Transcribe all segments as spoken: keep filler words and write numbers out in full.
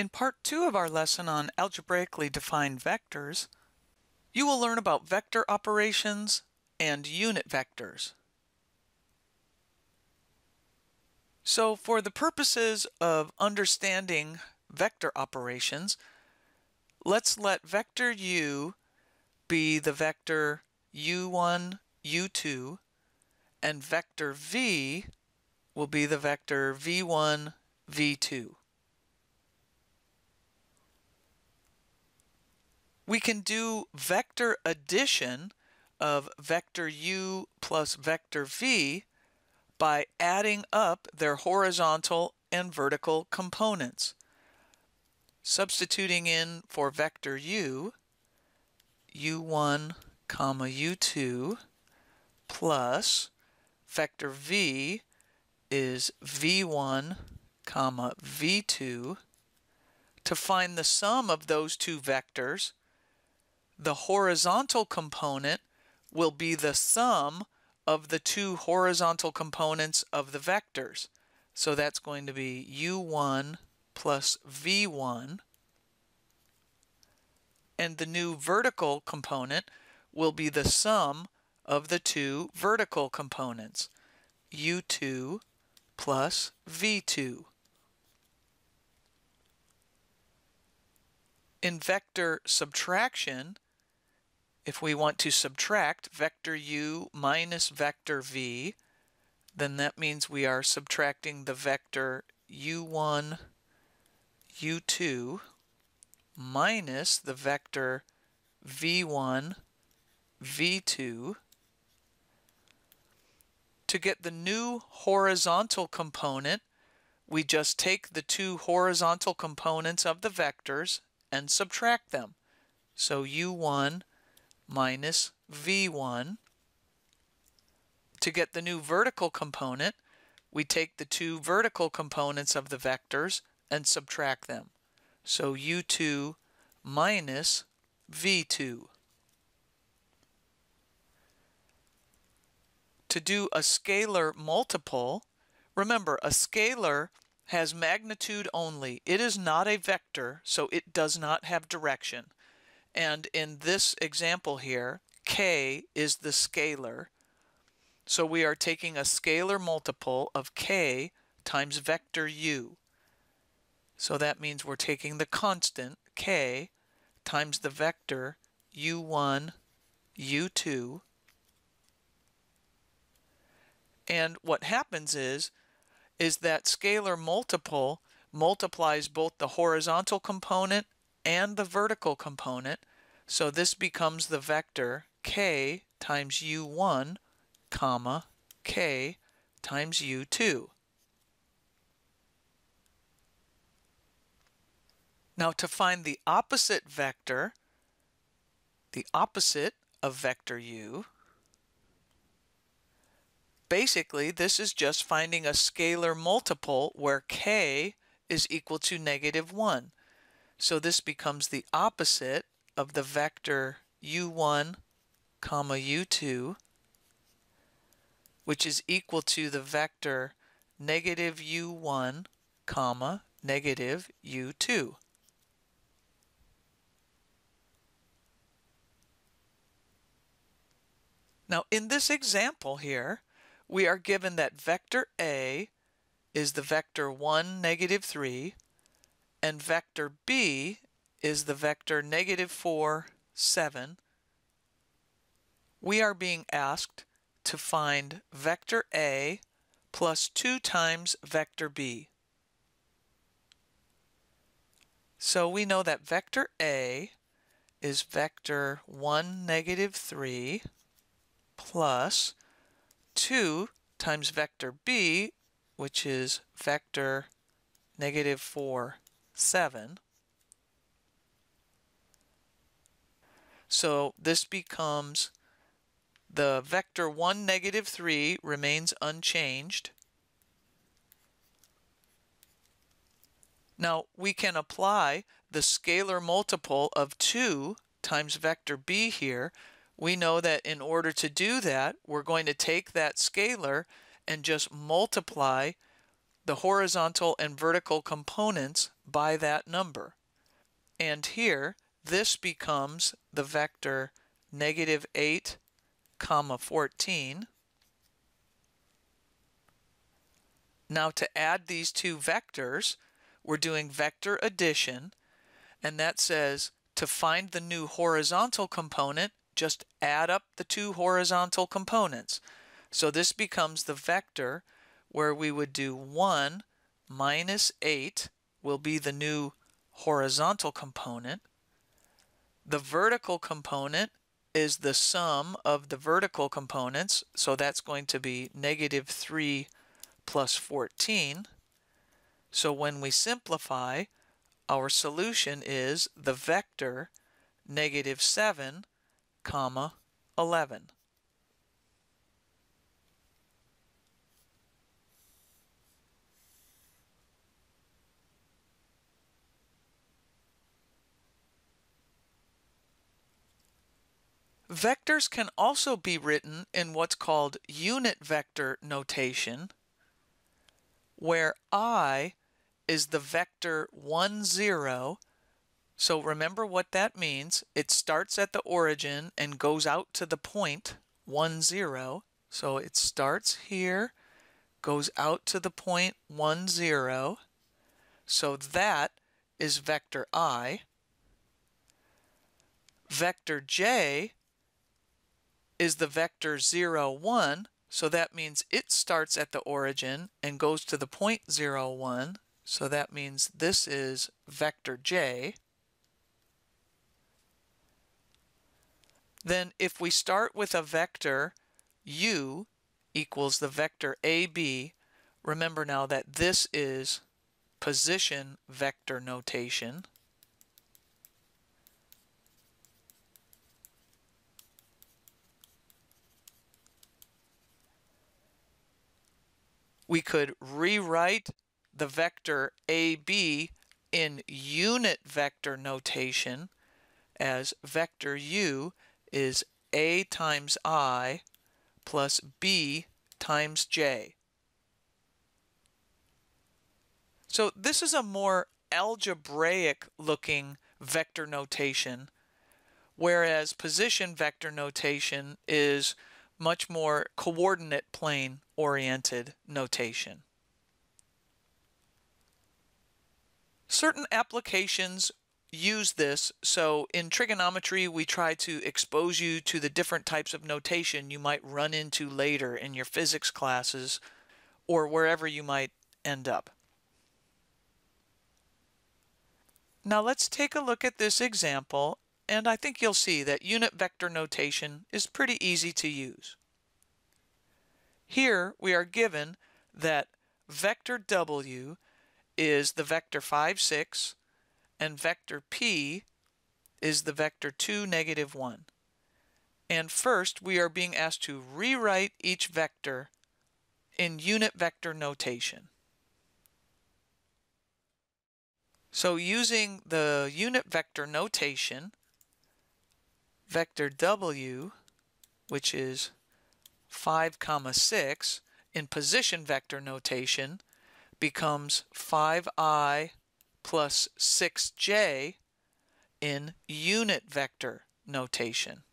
In part two of our lesson on algebraically defined vectors, you will learn about vector operations and unit vectors. So for the purposes of understanding vector operations, let's let vector u be the vector u one, u two, and vector v will be the vector v one, v two. We can do vector addition of vector u plus vector v by adding up their horizontal and vertical components. Substituting in for vector u, u one comma u two plus vector v is v one comma v two. To find the sum of those two vectors, the horizontal component will be the sum of the two horizontal components of the vectors. So that's going to be u one plus v one. And the new vertical component will be the sum of the two vertical components, u two plus v two. In vector subtraction, if we want to subtract vector u minus vector v, then that means we are subtracting the vector u one, u two minus the vector v one, v two. To get the new horizontal component, we just take the two horizontal components of the vectors and subtract them. So u one minus v one. To get the new vertical component, we take the two vertical components of the vectors and subtract them. So u two minus v two. To do a scalar multiple, remember a scalar has magnitude only. It is not a vector, so it does not have direction. And in this example here, k is the scalar. So we are taking a scalar multiple of k times vector u. So that means we're taking the constant k times the vector u one, u two. And what happens is, is that scalar multiple multiplies both the horizontal component and the vertical component. So this becomes the vector k times u one, comma, k times u two. Now to find the opposite vector, the opposite of vector u, basically this is just finding a scalar multiple where k is equal to negative one. So this becomes the opposite of the vector u one, comma, u two, which is equal to the vector negative u one, comma, negative u two. Now in this example here, we are given that vector A is the vector one, negative three, and vector B is the vector negative four, seven. We are being asked to find vector A plus two times vector B. So we know that vector A is vector one, negative three plus two times vector B, which is vector negative four, seven. So this becomes the vector one, negative three remains unchanged. Now we can apply the scalar multiple of two times vector B here. We know that in order to do that, we're going to take that scalar and just multiply the horizontal and vertical components by that number. And here, this becomes the vector negative eight, comma fourteen. Now to add these two vectors, we're doing vector addition, and that says to find the new horizontal component, just add up the two horizontal components. So this becomes the vector where we would do one minus eight will be the new horizontal component. The vertical component is the sum of the vertical components, so that's going to be negative three plus fourteen. So when we simplify, our solution is the vector negative seven, comma eleven. Vectors can also be written in what's called unit vector notation, where I is the vector one, zero. So remember what that means. It starts at the origin and goes out to the point one, zero. So it starts here, goes out to the point one, zero. So that is vector I. Vector J is the vector zero, one, so that means it starts at the origin and goes to the point zero, one, so that means this is vector J. Then if we start with a vector u equals the vector A B, remember now that this is position vector notation. We could rewrite the vector A B in unit vector notation as vector u is A times I plus B times J. So this is a more algebraic looking vector notation, whereas position vector notation is much more coordinate plane oriented notation. Certain applications use this, so in trigonometry we try to expose you to the different types of notation you might run into later in your physics classes or wherever you might end up. Now let's take a look at this example, and I think you'll see that unit vector notation is pretty easy to use. Here we are given that vector W is the vector five, six, and vector P is the vector two, negative one. And first we are being asked to rewrite each vector in unit vector notation. So using the unit vector notation, vector W, which is five comma six, in position vector notation becomes five i plus six j in unit vector notation.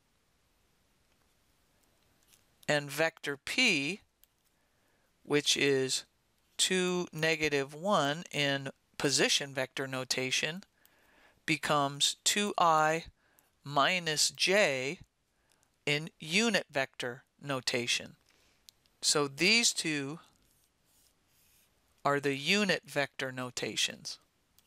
And vector P, which is two, negative one in position vector notation, becomes two i minus j in unit vector notation. So these two are the unit vector notations.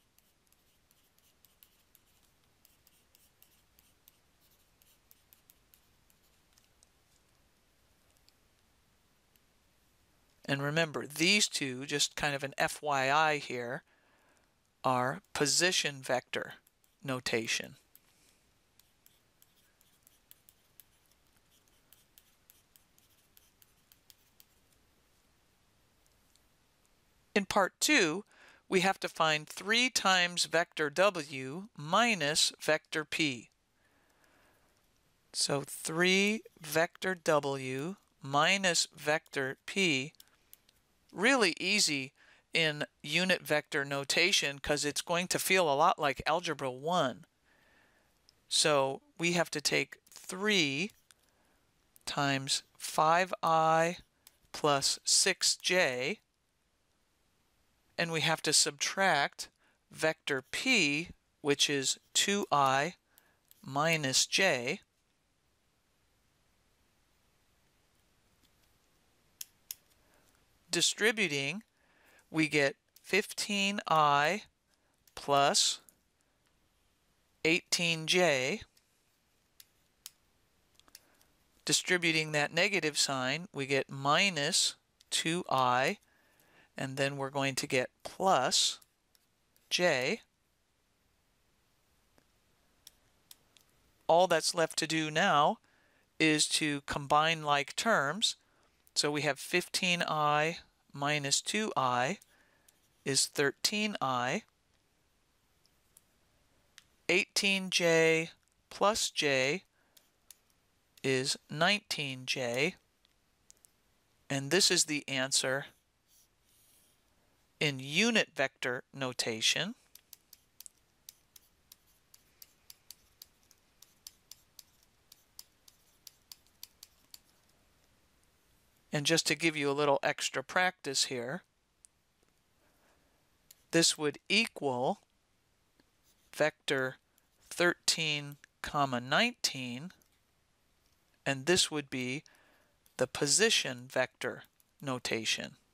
And remember, these two, just kind of an F Y I here, are position vector notation. In part two, we have to find three times vector W minus vector P. So three vector W minus vector P, really easy in unit vector notation because it's going to feel a lot like algebra one. So we have to take three times five i plus six j, and we have to subtract vector p, which is two i minus j. Distributing, we get fifteen i plus eighteen j. Distributing that negative sign, we get minus two i, and then we're going to get plus j. All that's left to do now is to combine like terms. So we have fifteen i minus two i is thirteen i. eighteen j plus j is nineteen j. And this is the answer in unit vector notation. And just to give you a little extra practice here, this would equal vector thirteen comma nineteen, and this would be the position vector notation.